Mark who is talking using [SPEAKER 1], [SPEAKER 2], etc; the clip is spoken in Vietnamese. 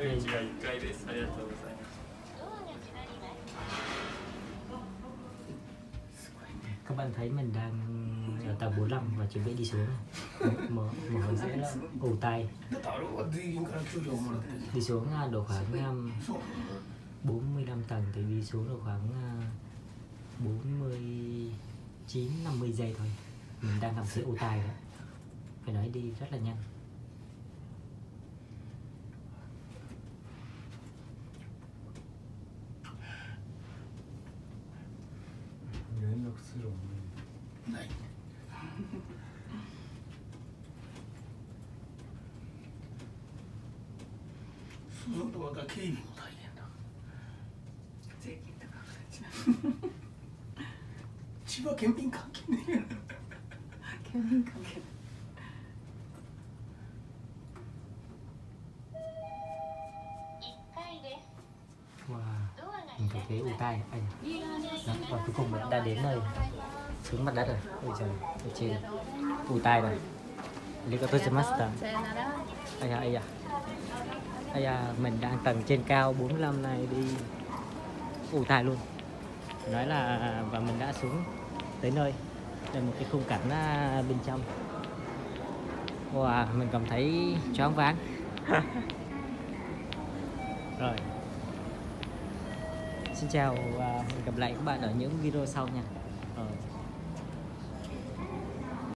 [SPEAKER 1] 出口が1階です。ありがとうございます。
[SPEAKER 2] Các bạn thấy mình đang ở tầng 45 và chuẩn bị đi xuống. Mở sẽ ù tay. Đi xuống độ khoảng 45 tầng thì đi xuống độ khoảng 49-50 giây thôi. Mình đang cảm thấy ù tay đó. Phải nói đi rất là nhanh.
[SPEAKER 3] Này. そうするとまた警備も大変だ。
[SPEAKER 4] 税金とかかかっちゃう。
[SPEAKER 3] 千葉県民関係ねえ。
[SPEAKER 4] 県民関係。
[SPEAKER 2] Wow, mình cảm thấy ù tai anh. Đó, và cuối cùng mình đã đến nơi xuống mặt đất rồi. Ôi trời, ở trên ù tai rồi. Arigatou gozaimashita. Mình đang tầng trên cao 45 này đi ù tai luôn. Nói là và mình đã xuống tới nơi. Đây một cái khung cảnh bên trong. Wow, mình cảm thấy choáng váng. Rồi. Xin chào và hẹn gặp lại các bạn ở những video sau nha.